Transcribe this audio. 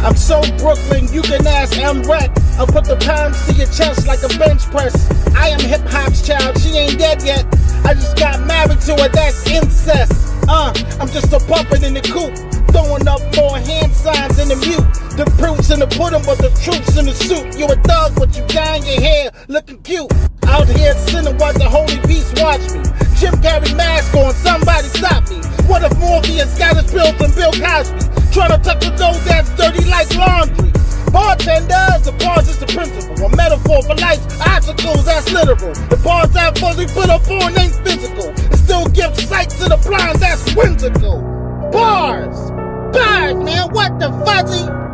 I'm so Brooklyn, you can ask M-Rec. I'll put the pounds to your chest like a bench press. I am hip-hop's child, she ain't dead yet. I just got married to her, that's incest. I'm just a puppet in the coop, throwing up more hand signs in the mute. The proof's in the pudding, but the truth's in the soup. You a thug, but you dyeing your hair, looking cute. Out here sinning while the holy beast watch me. Jim carry mask on, somebody stop me. What if Morpheus got his pills from Bill Cosby? Trying to touch a dough that's dirty like laundry. Bartenders, the pause is the principle. A metaphor for life's obstacles, that's literal. The bars that fuzzy put up on ain't physical. It still gives sight to the blind, that's whimsical. Bars, man, what the fuzzy?